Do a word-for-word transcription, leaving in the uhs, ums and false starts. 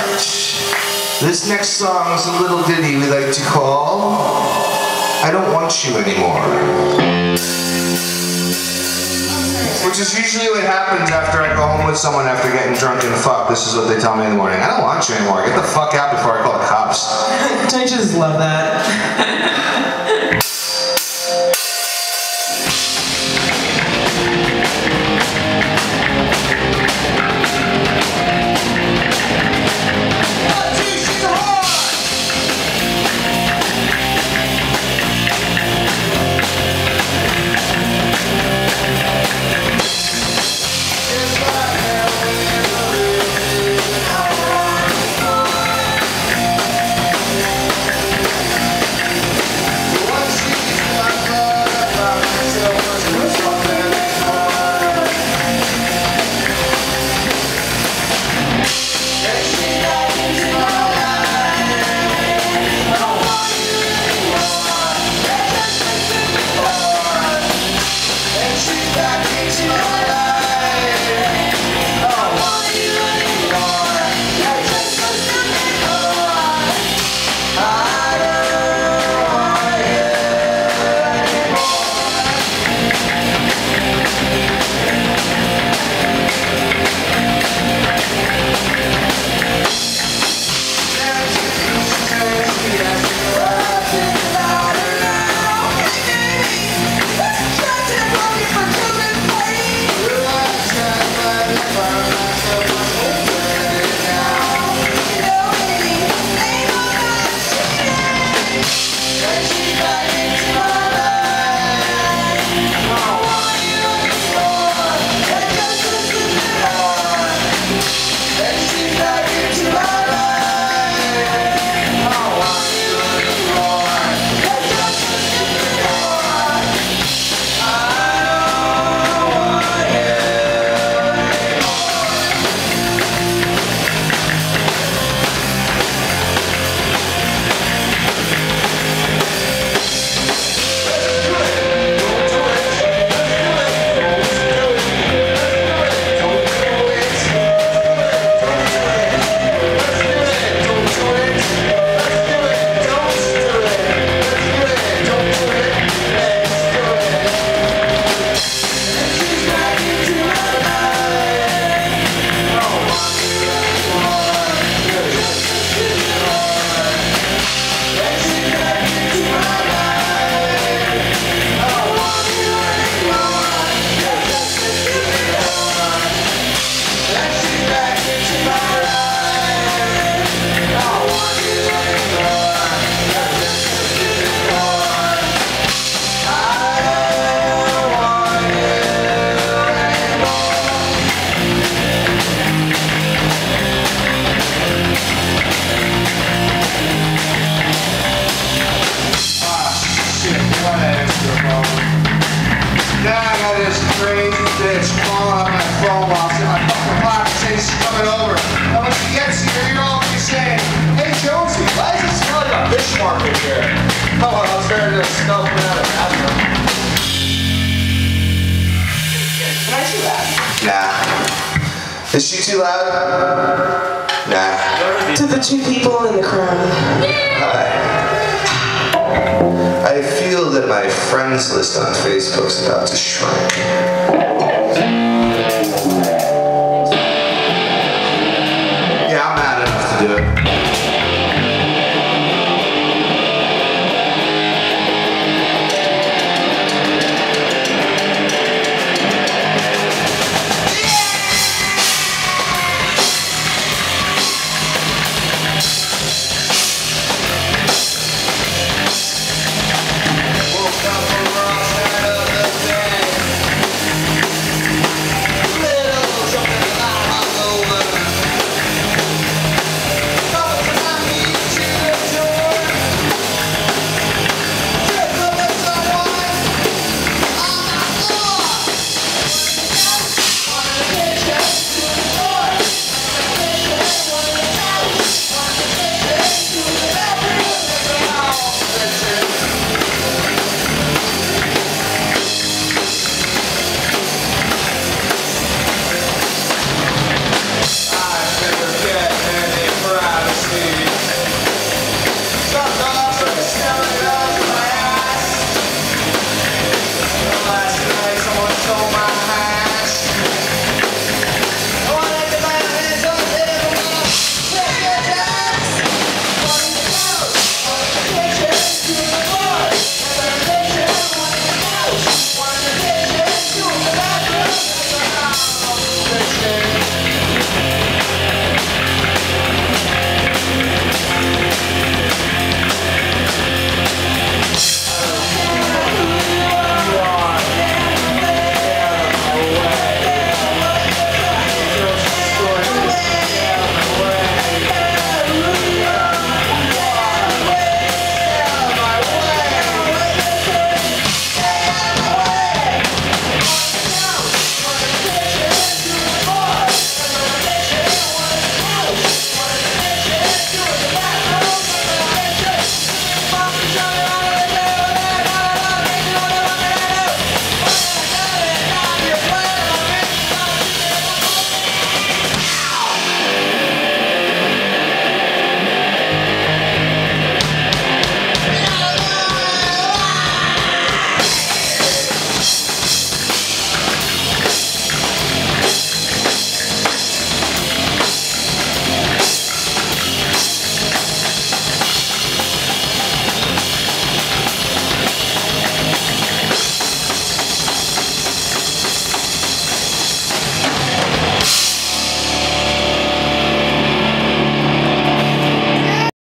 This next song is a little ditty we like to call I Don't Want You Anymore. Which is usually what happens after I go home with someone after getting drunk and fucked. This is what they tell me in the morning. I don't want you anymore. Get the fuck out before I call the cops. Don't you just love that? Nah. Is she too loud? Nah. To the two people in the crowd. Hi. I feel that my friends list on Facebook's about to shrink.